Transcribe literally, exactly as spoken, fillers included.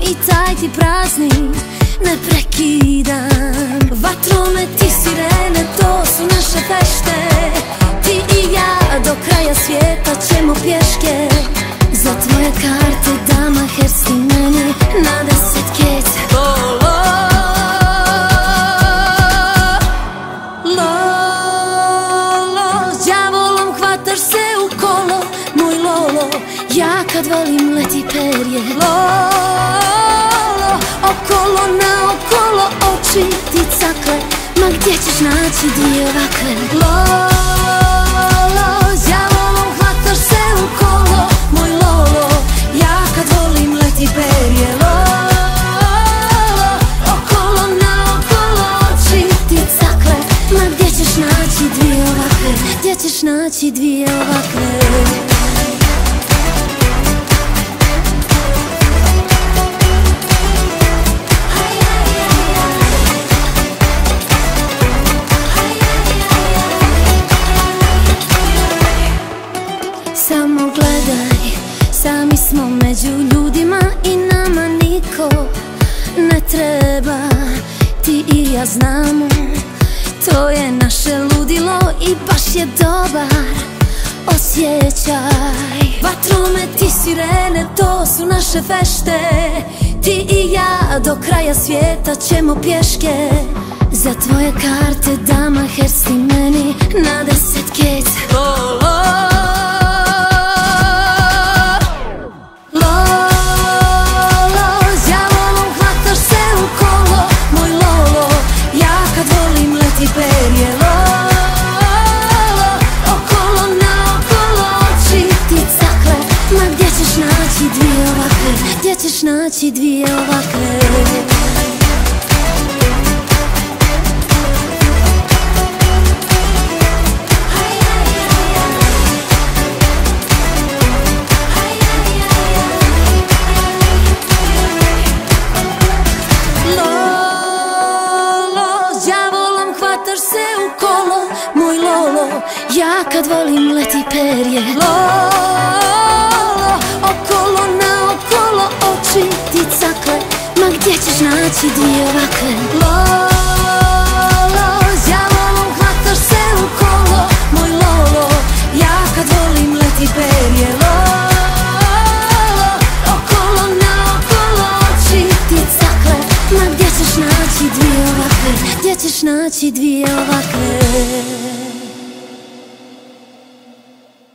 i taj ti praznik ne prekidam. Vatromet i sirene, to su naše fešte. Ti i ja do kraja svijeta ćemo pješke. Za tvoje karte dama hersti meni na deset kece. Lolo, lolo, đavolom hvataš se u kolo, moj lolo. Ja kad volim leti perje. Lolo, okolo na okolo oči ti cakle. Ma gdje ćeš naći dvije ovakve? Lolo, đavolom hvataš se u kolo, moj lolo. Ja kad volim leti perje. Lolo, okolo na okolo oči ti cakle. Ma gdje ćeš naći dvije ovakve? Gdje ćeš naći dvije ovakve? Samo gledaj, sami smo među ljudima i nama niko ne treba. Ti i ja znamo, to je naše ludilo i baš je dobar osjećaj. Vatromet i sirene, to su naše fešte. Ti i ja do kraja svijeta ćemo pješke. Za tvoje karte dama hersti meni na deset kece. Lolo, perje. Lolo, okolo na okolo oči ti cakle. Ma gdje ćeš naći dvije ovakve? Gdje ćeš naći dvije ovakve? Ja kad volim leti perje. Lolo, okolo na okolo oči ti cakle. Ma gdje ćeš naći dvije ovakve? Lolo, đavolom hvataš se u kolo, moj lolo. Ja kad volim leti perje. Lolo, okolo na okolo oči ti cakle. Ma gdje ćeš naći dvije ovakve? Gdje ćeš naći dvije ovakve?